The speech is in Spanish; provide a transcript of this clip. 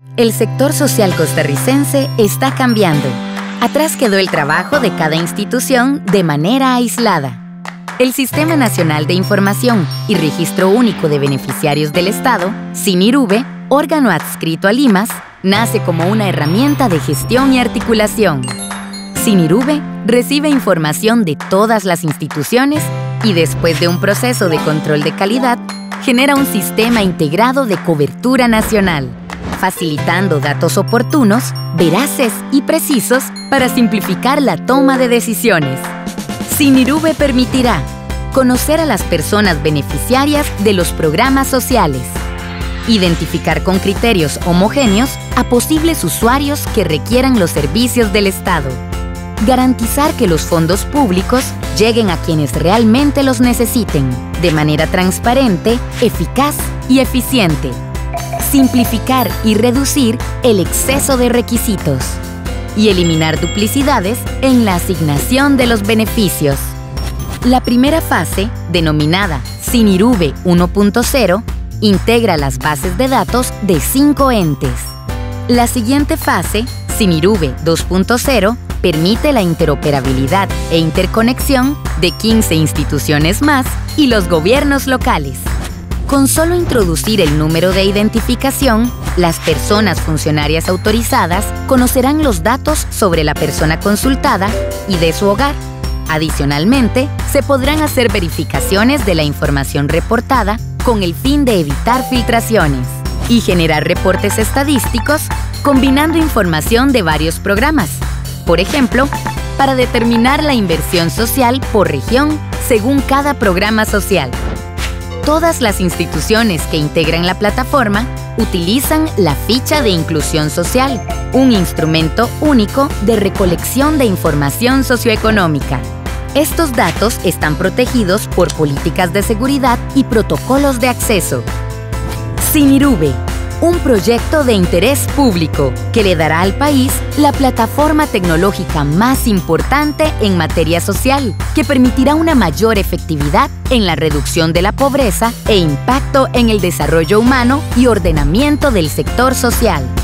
El sector social costarricense está cambiando. Atrás quedó el trabajo de cada institución de manera aislada. El Sistema Nacional de Información y Registro Único de Beneficiarios del Estado, SINIRUBE, órgano adscrito al IMAS, nace como una herramienta de gestión y articulación. SINIRUBE recibe información de todas las instituciones y después de un proceso de control de calidad, genera un sistema integrado de cobertura nacional, facilitando datos oportunos, veraces y precisos para simplificar la toma de decisiones. SINIRUBE permitirá conocer a las personas beneficiarias de los programas sociales, identificar con criterios homogéneos a posibles usuarios que requieran los servicios del Estado, garantizar que los fondos públicos lleguen a quienes realmente los necesiten, de manera transparente, eficaz y eficiente, simplificar y reducir el exceso de requisitos y eliminar duplicidades en la asignación de los beneficios. La primera fase, denominada SINIRUBE 1.0, integra las bases de datos de 5 entes. La siguiente fase, SINIRUBE 2.0, permite la interoperabilidad e interconexión de 15 instituciones más y los gobiernos locales. Con solo introducir el número de identificación, las personas funcionarias autorizadas conocerán los datos sobre la persona consultada y de su hogar. Adicionalmente, se podrán hacer verificaciones de la información reportada con el fin de evitar filtraciones y generar reportes estadísticos combinando información de varios programas. Por ejemplo, para determinar la inversión social por región según cada programa social. Todas las instituciones que integran la plataforma utilizan la Ficha de Inclusión Social, un instrumento único de recolección de información socioeconómica. Estos datos están protegidos por políticas de seguridad y protocolos de acceso. SINIRUBE, un proyecto de interés público que le dará al país la plataforma tecnológica más importante en materia social, que permitirá una mayor efectividad en la reducción de la pobreza e impacto en el desarrollo humano y ordenamiento del sector social.